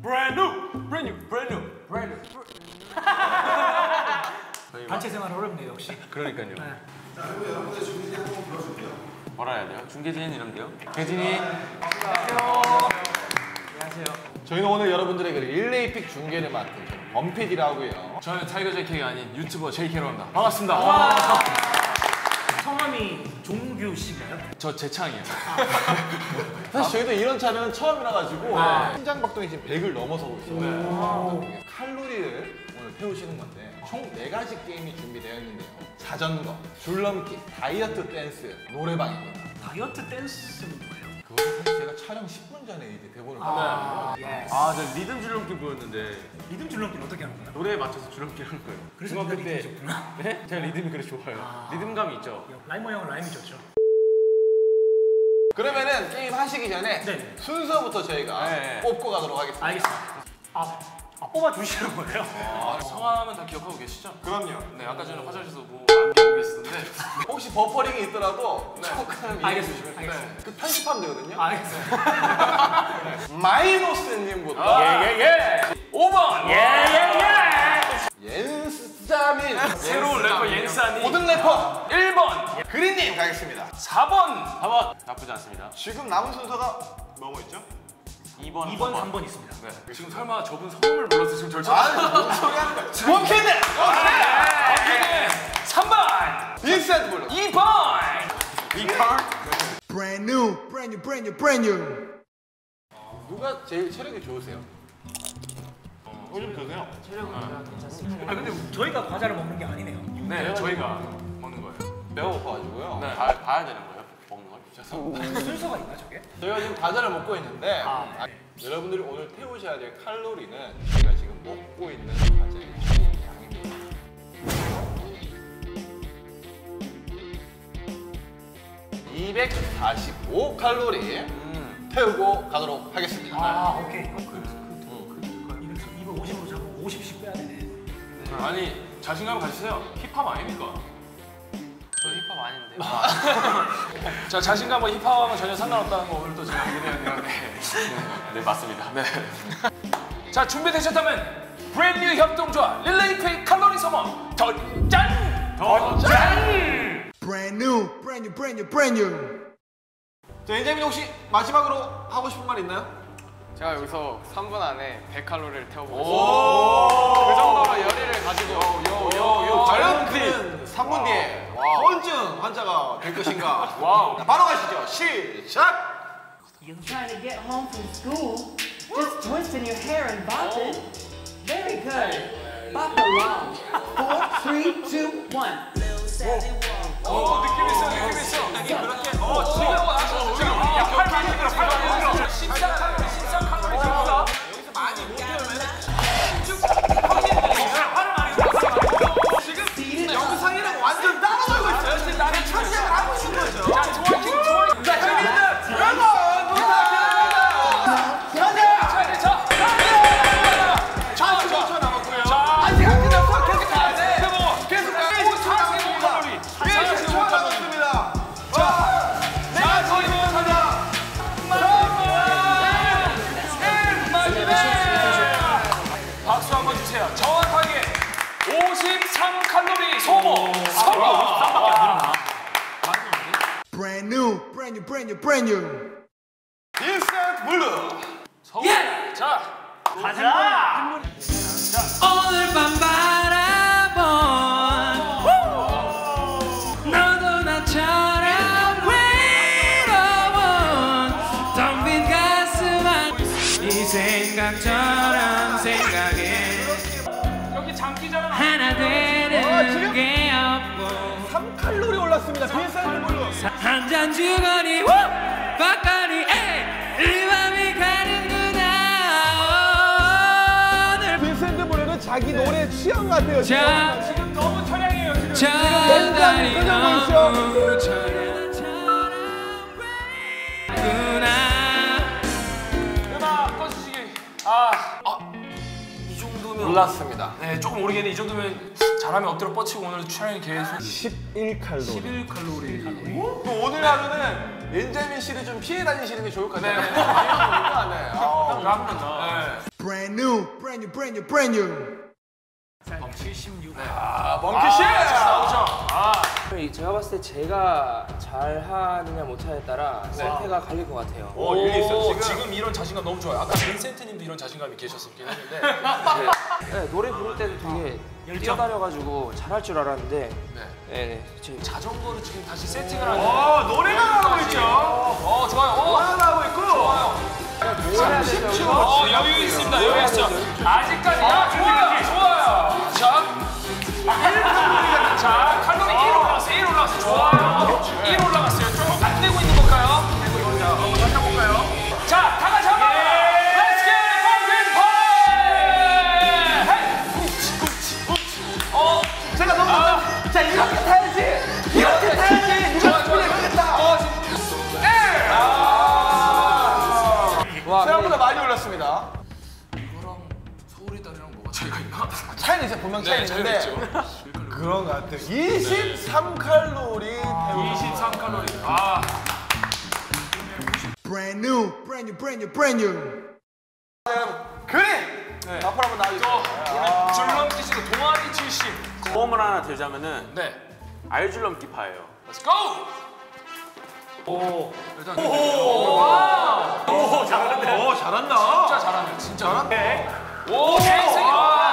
Brand new. 단체 생활 어렵네요 역시. 그러니까요. 네. 자, 그리고 여러분들 중계진 한번 불러줄게요. 뭐라 해야 돼요? 중계진 이런데요? 계진이. 안녕하세요. 저희는 오늘 여러분들에게 릴레이픽 중계를 맡은 범피디라고요. 저는 타이거 JK가 아닌 유튜버 JK로 합니다. 반갑습니다. 성함이 종규 씨인가요? 저 재창이에요. 사실 저희도 이런 촬영은 처음이라 가지고 네. 심장박동이 지금 100을 넘어서고 있어요. 칼로리를 오늘 태우시는 건데 총 4가지 게임이 준비되어 있는데요. 자전거, 줄넘기, 다이어트 댄스, 노래방입니다. 다이어트 댄스는 뭐예요? 그것은 사실 제가 촬영 10분 전에 이제 대본을 받았거든요. 예스. 아, 저 리듬 줄넘기 보였는데 리듬 줄넘기는 어떻게 하는 거예요? 노래에 맞춰서 줄넘기 하는 거예요. 그래서 중학교 리듬이 좋구나. 네? 제가 리듬이 그래 좋아요. 리듬감이 있죠. 라이머 형은 라임이 좋죠. 그러면은 게임 하시기 전에 네. 순서부터 저희가 네. 뽑고 가도록 하겠습니다. 알겠습니다. 뽑아주시는 거예요? 성함은 다 기억하고 계시죠? 그럼요. 네, 아까 전에 화장실에서 뭐 안기고 계시던데. 혹시 버퍼링이 있더라도 조금 이해해 알겠습니다. 주시면 알겠습니다. 그 편집하면 되거든요. 알겠습니다. 마이노스님부터 예. 5번. 옌스자민 새로운 래퍼 옌산이. 고등 래퍼 1번. 그린님 가겠습니다. 4번. 나쁘지 않습니다. 지금 남은 순서가 뭐뭐 있죠? 2번. 2번, 3번 있습니다. 네. 지금 설마 저분 성함을 몰라서 지금 절차. 아니 뭔 소리 하는 거야? 원캔들! 오케이. 3번. 빈센트 블루 2번. Brand new, brand new, brand new, brand new. 누가 제일 체력이 좋으세요? 요즘 드세요? 아 근데 저희가 과자를 먹는 게 아니네요. 네, 저희가 먹는 거예요. 배가 고파가지고요. 네, 봐야 되는 거예요. 먹는 걸. 순서가 있나 저게? 저희가 지금 과자를 먹고 있는데 네. 여러분들이 오늘 태우셔야 될 칼로리는 저희가 지금 먹고 있는 과자의 총 양입니다. 245 칼로리 태우고 가도록 하겠습니다. 아 오케이. 250으로 잡고 50씩 빼야 되네. 아니, 자신감 가지세요. 힙합 아닙니까? 저 힙합 아닌데. 자, 자신감과 힙합하고는 전혀 상관없다는 거 오늘 또 제가 얘기해야 되는데. 네, 맞습니다. 네. 자, 준비되셨다면 브랜뉴 협동조합 릴레이페이 칼로리 소모 덧짠! Brand new, brand new, brand new, brand new. 자, 엔재민 혹시 마지막으로 하고 싶은 말 있나요? 제가 여기서 3분 안에 100칼로리를 태워보겠습니다. 그 정도로 열의를 가지고 과연 그는 3분 뒤에 허언증 환자가 될 것인가? 와우. 자, 바로 가시죠. 시작! Trying to get home from school, just twisting your hair and bopping. Very good. Bop along. 4, 3, 2, 1. 느낌 있어, 느낌 있어. 그렇게, 지금 팔 많이 들어, 팔 많이 들어. 14 칼로리 들어가. 여기서 많이 못 들으면 화를 많이 들어. 지금 영상이랑 완전 따로 놀고 있어요. 지금 나는 천재를 하고 있는 거죠. 자, 트월킹. 자, 재밌는 여러분 부탁드립니다. 45초 남았고요. 아직 안 끝났어. 계속 가야 돼. 계속 가야 돼. 45 칼로리. 45초 남았습니다. 자, 내가 지금 가자. 박수 한번 주세요. 정확하게 53 칼로리 소모 성공. Brand new, brand new, brand new, brand new. 빈센트 블루. 예! 자, 가자. 오늘 밤 바라본 너도 나처럼 외로운 텅빈 가슴 안 이 생각처럼 생각해 여기 장기자랑 하나 되는 게 없고 3칼로리 올랐습니다. 빈센트 블루. 한 잔 주거니 바꿔니 이 밤이 가는구나 오늘 빈센트 블루는 자기 노래 취향 같아요. 자 지금 너무 철량해요. 지금. 저 달이 표정 너무 보이시죠? 구나 음악 꺼주시기. 이 정도면 올랐습니다. 네, 조금 모르겠네. 이 정도면 잘하면 엎드려 뻗치고 오늘 촬영이 계속 11칼로리. 11칼로리. 오늘 하루는 엔재민 씨를 좀 피해 다니시는 게 좋을 것 같아요. 네. 네. 한번 더. Brand Brand new, brand new, brand new, brand new. 76. 멍키 씨. 나오죠. 제가 봤을 때 제가 잘하느냐 못하느냐에 따라 상태가 갈릴 것 같아요. 오, 일리 있어. 지금 이런 자신감 너무 좋아요. 아까 빈센트님도 이런 자신감이 계셨었긴 했는데. 네, 노래 부를 때도 되게 뛰어다녀가지고 잘할 줄 알았는데 네, 자전거를 지금 다시 세팅을 하는. 노래가 나오고 있죠. 좋아요. 노래가 나오고 있고. 좋아요. 여유 있습니다. 여유 있죠. 아직까지. 좋아요. 자, 칼로리 1 올라갔어요. 1 올라갔어요. 좋아요. 1 올라갔어요. 조금 안 되고 있는 걸까요? 다시 해볼까요? 자, 다 같이 한번. Let's get it pumping party. 제가 너무 자 이렇게 타야지. 이렇게 타야지. 좋아요. 생각보다 많이 올랐습니다. 이거랑 서울의 달이랑 뭐가 차이가 있나? 차이는 이제 분명 차이는 있는데 그런 것 같아요. 23칼로리. 23칼로리. Brand new, brand new, brand new, brand new. 그림. 앞으로 한번 나와주세요. 오늘 줄넘기 씨도 동아리 출신. 모험을 하나 들자면은 네. 알줄넘기파예요. Let's go. 일단 잘한다. 진짜 잘하네. 진짜. 오, 생생해.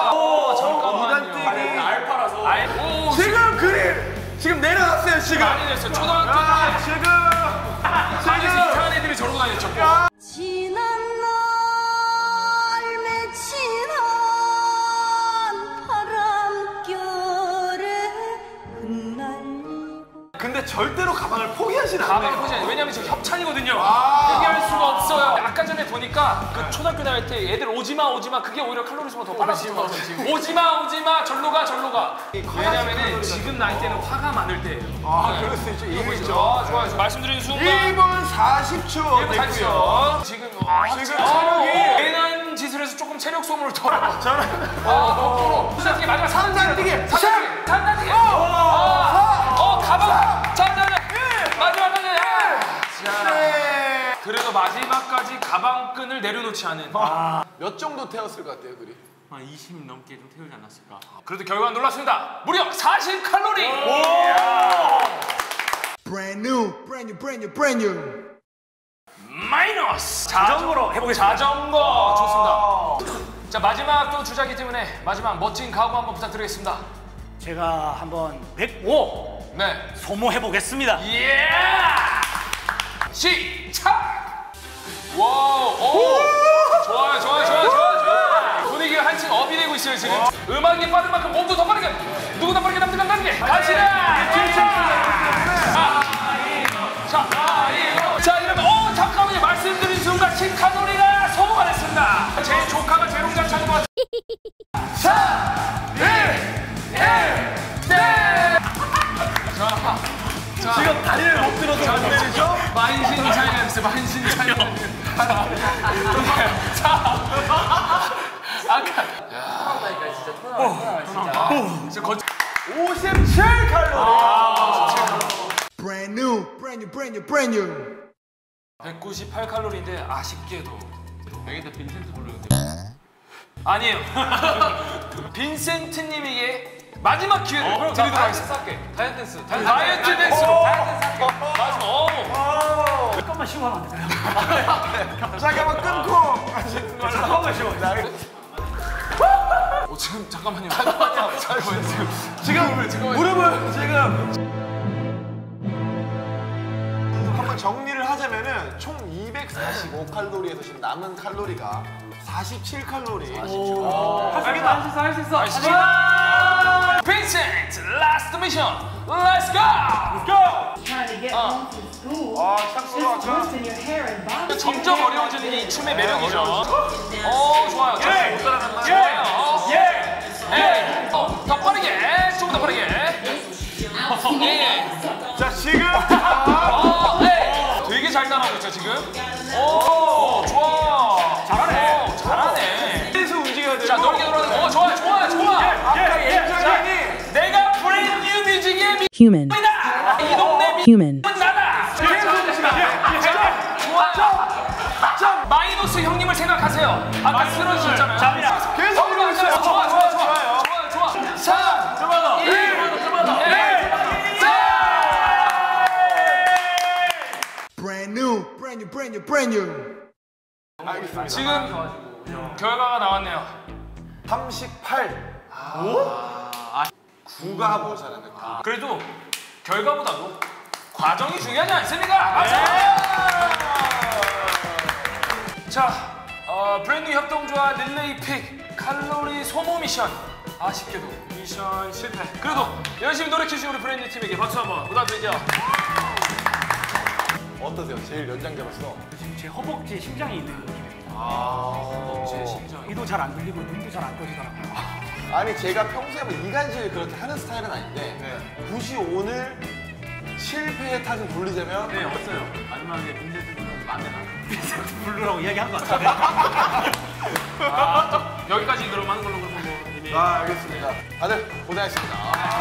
잠깐만요. 알파라서. 지금 그림. 지금 내려갔어요 지금. 많이 됐어요. 초등학교 때 지금. 이상한 애들이 저러고 다녔죠. 지난 날 맺힌 바람결에 흩날리고. 근데 절대로 가방을 포기하진 않아요. 가방을 포지 않아요. 왜냐면 지금 협찬이거든요. 포기할 수가 없어요. 아까 전에 보니까 그 초등학교 다닐 때 애들 오지마 그게 오히려 칼로리 소모가 더 빨랐을 것 같아요. 오지마 절로 가. 왜냐면은 지금 나이 때는 화가 많을 때예요. 그럴 수 있죠. 이거 있죠. 좋아요. 말씀드린 순간 1분 40초 됐고요. 지금 체력이 괜한 짓을 해서 조금 체력 소모를 더. 거꾸로. 부산기 마지막 3단뛰기. 가방. 마지막 단계. 그래도 마지막까지 가방끈을 내려놓지 않은. 몇 정도 태웠을 것 같아요, 그리? 한 20 넘게 좀 태우지 않았을까. 그래도 결과는 놀랍습니다. 무려 40칼로리. Brand new, brand new, brand new, brand new. 마이너스. 자전거로 해보겠습니다. 자전거 좋습니다. 자, 마지막 또 주자기 때문에 마지막 멋진 각오 한번 부탁드리겠습니다. 제가 한번 105 네. 소모해보겠습니다. 예! 시작! 와우, 좋아요. 분위기가 한층 업이 되고 있어요, 지금. 음악이 빠른 만큼 몸도 더 빠르게. 누구나 빠르게 남들과 다르게. 갑시다! 자, 이러면, 잠깐만요. 말씀드린 순간 10칼로리가 소모가 됐습니다. 제 조카가 재롱잔치 하는 것 같아요. 4, 1, 네! 자, 지금 다리를 못 들어서 안 내리죠? 만신차이언스. 자, 아까. 진짜 57칼로리. Brand new, brand new, brand new, brand new. 198칼로리인데 아쉽게도 여기다 빈센트 부르는데. 아니에요. 빈센트님에게 마지막 기회를 드리도록 하겠습니다. 다이어트 댄스로. 잠깐만 쉬고 하면 안 될까요? 잠깐만 끊고. 잠깐만 쉬고. 지금 잠깐만요. 지금 무릎을 지금 한번 정리를 하자면은 총 245칼로리에서 지금 남은 칼로리가 47칼로리. 할 수 있어. 빈센트, last mission. Let's go. Trying to get home from school. Just twisting your hair and bobbing. 점점 어려워지는 이 춤의 매력이죠. 좋아요. 못 따라간다. 더 빠르게, 조금 더 빠르게. 자 지금 되게 잘 따라하고 있죠 지금. 좋아. 잘하네. 계속 움직여야 돼요. 자, 넓게 돌아가는. 좋아. 내가 브랜드 뉴 뮤직의 Human. 이 동네 Human. 나다. 좋아. 마이너스 윈소스 형님을 생각하세요. 아까 쓰러지셨잖아요. 자, 계속 올라가세요. 좋아요. 자, 좀만 더. 1, Brand new, brand new, brand new, brand new. 알겠습니다. 지금 결과가 나왔네요. 38. 9가 모자라는 거. 그래도 결과보다도 과정이 중요하지 않습니까? 맞아요. 자, 브랜뉴 협동조합 릴레이 픽 칼로리 소모 미션. 아쉽게도 미션 실패. 그래도 열심히 노력해주신 우리 브랜뉴 팀에게 박수 한번 부탁드릴게요. 어떠세요? 제일 연장자로서. 지금 제 허벅지에 심장이 있는 느낌이에요. 제 심장. 귀도 잘 안 들리고 눈도 잘 안 떠지더라고요. 아니 제가 평소에 뭐 이간질 그렇게 하는 스타일은 아닌데 굳이 오늘 실패의 탓을 돌리자면 네, 없어요. 마지막에 빈센트 분은 만대나. 블루라고 이야기한 것 같은데. 여기까지 그럼 하는 걸로 그러면 뭐 이미. 알겠습니다. 다들 고생하셨습니다.